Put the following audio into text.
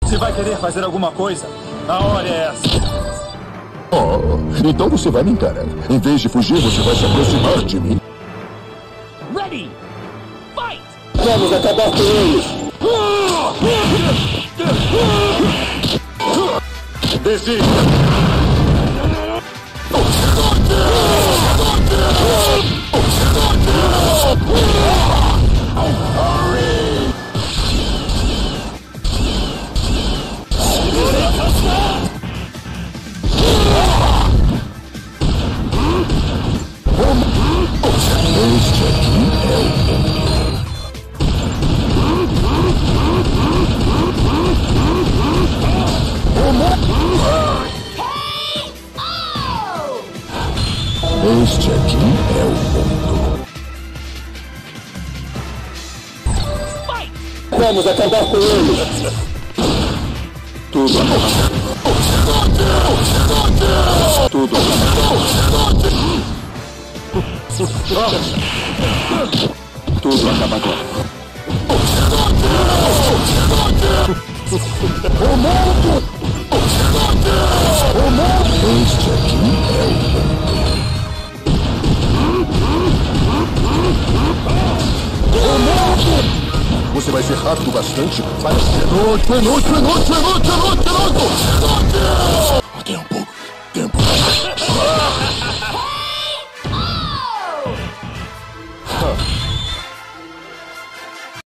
Se vai querer fazer alguma coisa, a hora é essa. Oh, então você vai me encarar. Em vez de fugir, você vai se aproximar de mim. Ready! Fight! Vamos acabar com eles! Desista! Este aqui é o ponto. Este aqui é o ponto. Vamos acabar com eles. Tudo acaba. Tudo acaba. Tudo acaba agora. O mundo! O mundo! Este aqui é o ponto. O mundo! Você vai ser rápido bastante para ser... Penúltimo!